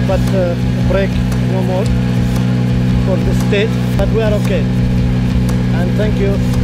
but brake no more for the stage, but we are okay. And thank you.